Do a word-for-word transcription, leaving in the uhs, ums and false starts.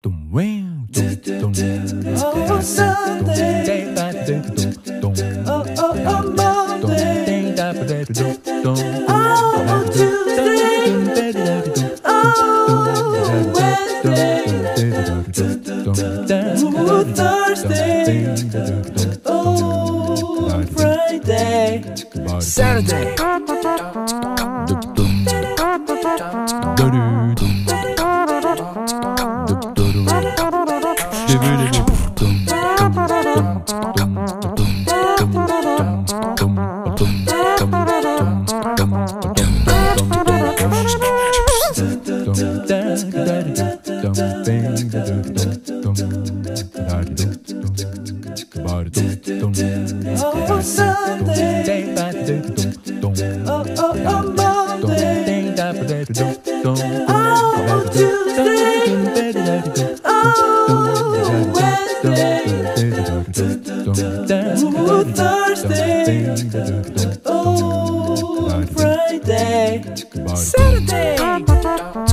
Oh, Sunday. Oh, oh, oh, Monday. Oh, Tuesday. Oh, Wednesday. Oh, Thursday. Oh, Friday. Saturday. Oh, Sunday. Oh, oh, oh, Monday. Oh, Tuesday. Oh, Wednesday. Oh, Thursday. Oh, Friday. Saturday.